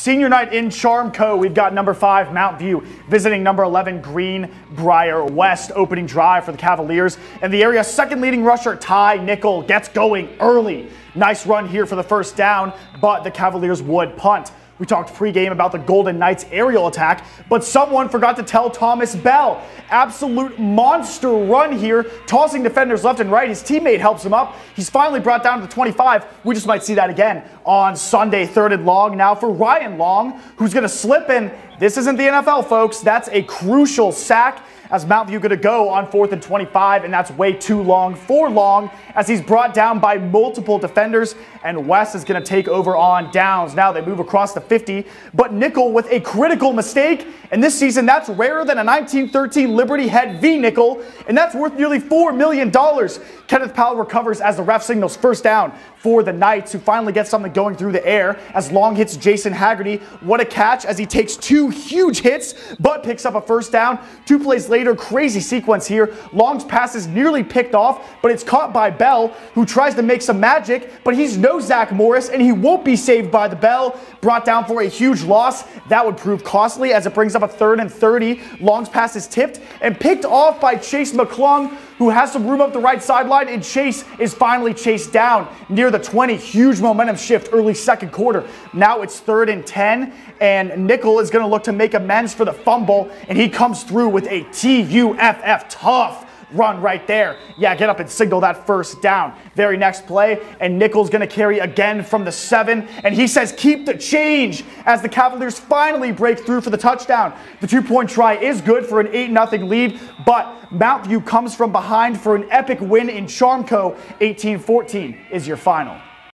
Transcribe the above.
Senior night in Charmco. We've got number 5 Mount View visiting number 11 Greenbrier West. Opening drive for the Cavaliers, and the area's second leading rusher Ty Nickel gets going early. Nice run here for the first down, but the Cavaliers would punt. We talked pregame about the Golden Knights aerial attack, but someone forgot to tell Thomas Bell. Absolute monster run here, tossing defenders left and right. His teammate helps him up. He's finally brought down to the 25. We just might see that again on Sunday. 3rd and long now for Ryan Long, who's going to slip in. This isn't the NFL, folks. That's a crucial sack, as Mount View going to go on 4th and 25, and that's way too long for Long, as he's brought down by multiple defenders, and West is going to take over on downs. Now they move across the 50, but Nickel with a critical mistake, and this season that's rarer than a 1913 Liberty Head V nickel, and that's worth nearly $4 million. Kenneth Powell recovers as the ref signals first down for the Knights, who finally get something going through the air as Long hits Jason Haggerty. What a catch, as he takes 2 huge hits, but picks up a first down. 2 plays later, crazy sequence here. Long's pass is nearly picked off, but it's caught by Bell, who tries to make some magic, but he's no Zach Morris, and he won't be saved by the Bell. Brought down for a huge loss. That would prove costly, as it brings up a 3rd and 30. Long's pass is tipped and picked off by Chase McClung, who has some room up the right sideline, and Chase is finally chased down near the 20. Huge momentum shift early second quarter. Now it's 3rd and 10, and Nickel is going to look to make amends for the fumble, and he comes through with a TUFF tough run right there. Yeah, get up and signal that first down. Very next play, and Nickel's going to carry again from the 7, and he says keep the change, as the Cavaliers finally break through for the touchdown. The 2-point try is good for an 8-0 lead, but Mount View comes from behind for an epic win in Charmco. 18-14 is your final.